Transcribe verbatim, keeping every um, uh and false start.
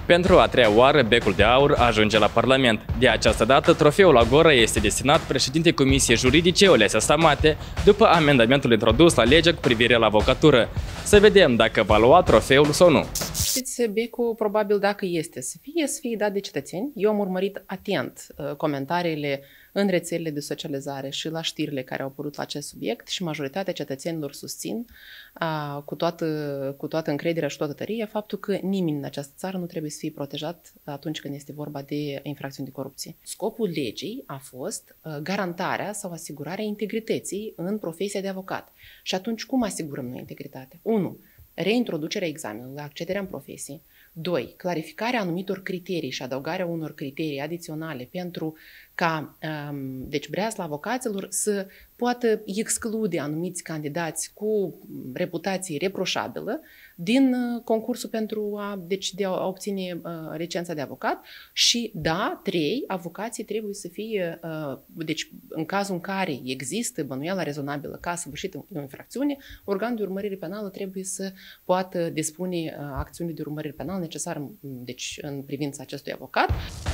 Pentru a treia oară, Becul de Aur ajunge la Parlament. De această dată, trofeul Agora este destinat președintei Comisiei Juridice, Olesia Stamate, după amendamentul introdus la legea cu privire la avocatură. Să vedem dacă va lua trofeul sau nu. Știți, Becul, probabil dacă este să fie, să fie dat de cetățeni. Eu am urmărit atent uh, comentariile în rețelele de socializare și la știrile care au apărut la acest subiect și majoritatea cetățenilor susțin uh, cu, toată, cu toată încrederea și toată tăria faptul că nimeni în această țară nu trebuie să fie protejat atunci când este vorba de infracțiuni de corupție. Scopul legii a fost uh, garantarea sau asigurarea integrității în profesia de avocat. Și atunci cum asigurăm noi integritatea? unu. Reintroducerea examenului, accederea în profesie. doi. Clarificarea anumitor criterii și adăugarea unor criterii adiționale pentru ca um, deci breasla avocaților să poată exclude anumiți candidați cu reputație reproșabilă din uh, concursul pentru a, deci, de a obține uh, licența de avocat și, da, trei, avocații trebuie să fie, uh, deci în cazul în care există bănuiala rezonabilă ca săvârșită o infracțiune, organul de urmărire penală trebuie să poată dispune uh, acțiunii de urmărire penală necesară deci, în privința acestui avocat.